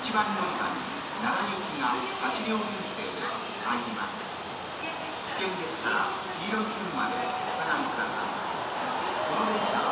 1番乗り場に奈良行きが8両編成で参ります。危険ですから黄色い線までお下がりください。この電車